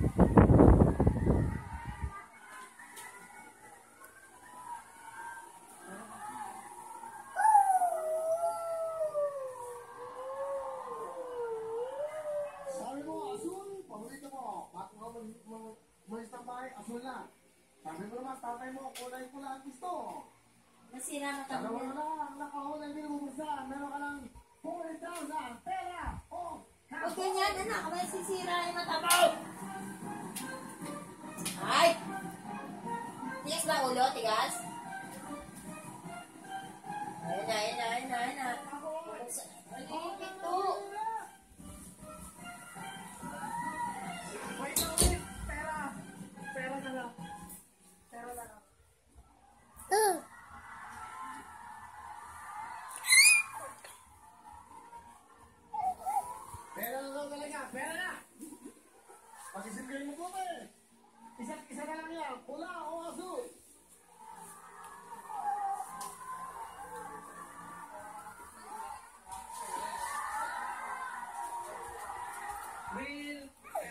Sabi mo, asul. Paborito mo. Bago ka umalis ng bahay, asul na. Sabi mo naman, tatay mo, kulay pula ang gusto. Nasira na kami. Dalawa na lang, nakahulay din ang bubuksan. Meron ka lang 40,000 pera. Oh, Huwag ganyan, anak. May sisira yung mata mo. Ay! Tigas ba ulo? Tigas? Ayun na, ayun na, ayun na, ayun na. Nagiging pito. wait lang ulit. Pera. Pera na lang. Pera na lang. Pera na lang talaga. Pera na. Pag-isimgayin mo po eh. Isa na lang yan. Pula o asul. Real